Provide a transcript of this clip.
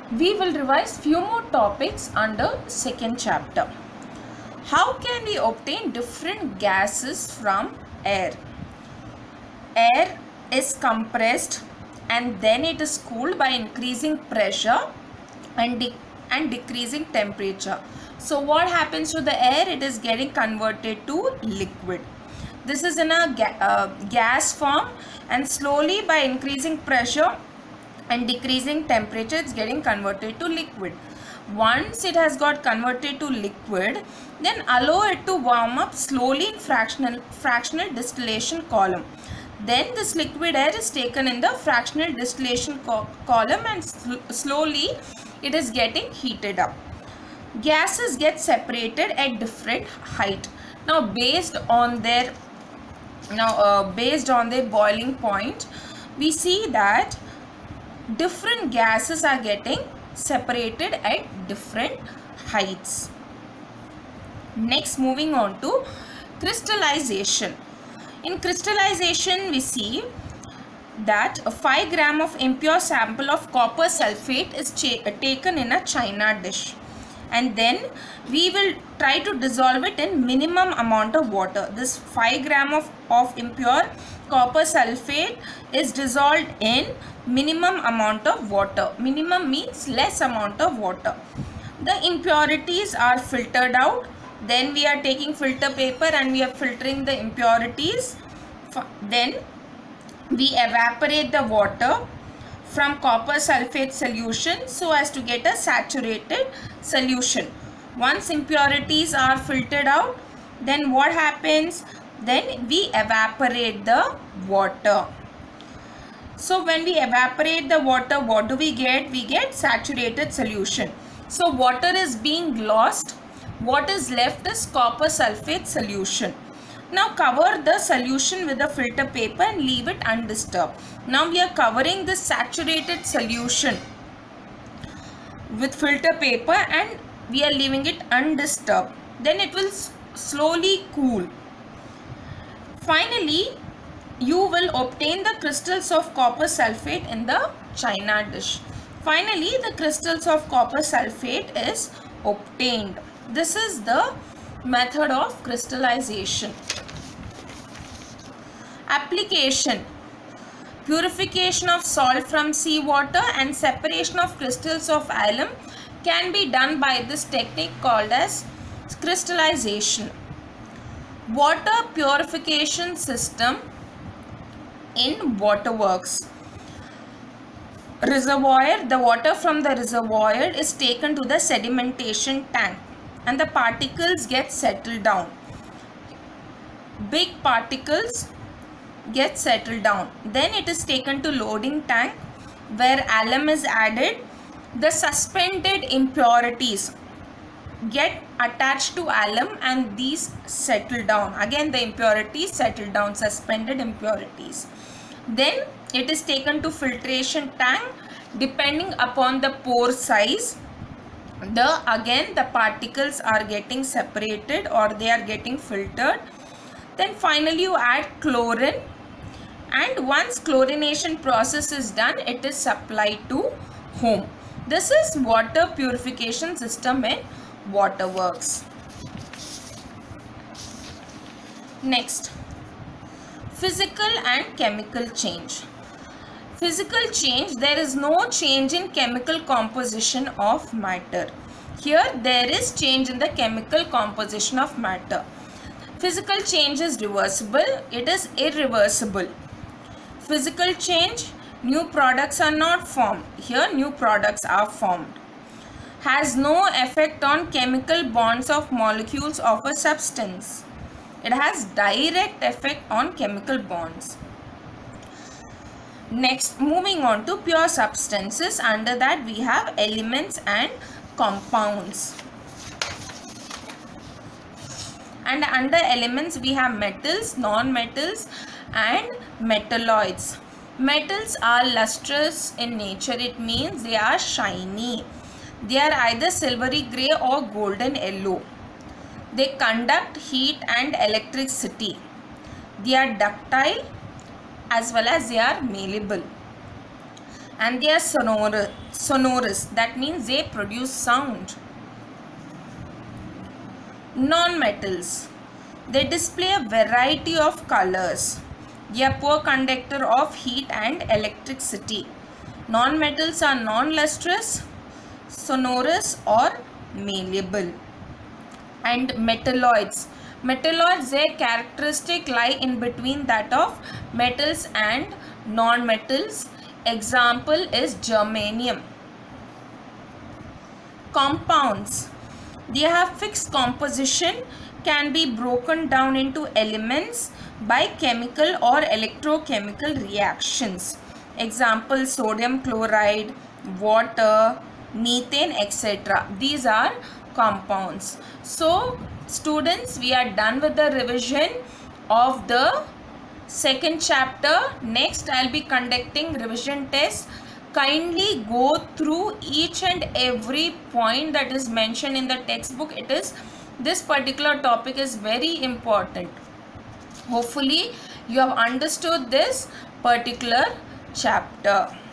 we will revise few more topics under second chapter. How can we obtain different gases from air? Air is compressed and then it is cooled by increasing pressure and decreasing temperature. So what happens to the air? It is getting converted to liquid. This is in a gas form, and slowly by increasing pressure and decreasing temperature, it's getting converted to liquid. Once it has got converted to liquid, then allow it to warm up slowly in fractional distillation column. Then this liquid air is taken in the fractional distillation column, and slowly it is getting heated up. Gases get separated at different height. Now based on their boiling point, we see that different gases are getting separated at different heights. Next, moving on to crystallization. In crystallization, we see that a 5 gram of impure sample of copper sulfate is taken in a china dish, and then we will try to dissolve it in minimum amount of water. This 5 gram of impure copper sulfate is dissolved in minimum amount of water. Minimum means less amount of water. The impurities are filtered out. Then we are taking filter paper and we are filtering the impurities. Then we evaporate the water from copper sulfate solution so as to get a saturated solution. Once impurities are filtered out, then what happens? Then we evaporate the water. So when we evaporate the water, what do we get? We get saturated solution. So water is being lost. What is left is copper sulfate solution. Now cover the solution with a filter paper and leave it undisturbed. Now we are covering the saturated solution with filter paper and we are leaving it undisturbed. Then it will slowly cool. Finally, you will obtain the crystals of copper sulfate in the china dish. Finally, the crystals of copper sulfate is obtained. This is the method of crystallization. Application: purification of salt from seawater and separation of crystals of alum can be done by this technique called as crystallization. Water purification system in waterworks. Reservoir: the water from the reservoir is taken to the sedimentation tank and the particles get settled down. Big particles get settled down. Then it is taken to loading tank where alum is added. The suspended impurities get attached to alum and these settle down. Again the impurities settle down, suspended impurities. Then it is taken to filtration tank. Depending upon the pore size, again the particles are getting separated or they are getting filtered. Then finally you add chlorine, and once chlorination process is done, it is supplied to home. This is water purification system in waterworks. Next, physical and chemical change. Physical change: there is no change in chemical composition of matter. Here there is change in the chemical composition of matter. Physical change is reversible, it is irreversible. Physical change: new products are not formed. Here new products are formed. Has no effect on chemical bonds of molecules of a substance. It has direct effect on chemical bonds. Next, moving on to pure substances. Under that we have elements and compounds. And under elements we have metals, non-metals and metalloids. Metals are lustrous in nature. It means they are shiny. They are either silvery grey or golden yellow. They conduct heat and electricity. They are ductile as well as they are malleable. and they are sonorous. That means they produce sound. Non-metals. They display a variety of colors. They are poor conductor of heat and electricity. Non-metals are non-lustrous, sonorous or malleable. And metalloids. Metalloids, their characteristic lie in between that of metals and non-metals. Example is germanium. Compounds. They have fixed composition, can be broken down into elements by chemical or electrochemical reactions. Example, sodium chloride, water, methane, etc. These are compounds. So students, we are done with the revision of the second chapter. Next, I'll be conducting revision test. Kindly go through each and every point that is mentioned in the textbook. This particular topic is very important. Hopefully you have understood this particular chapter.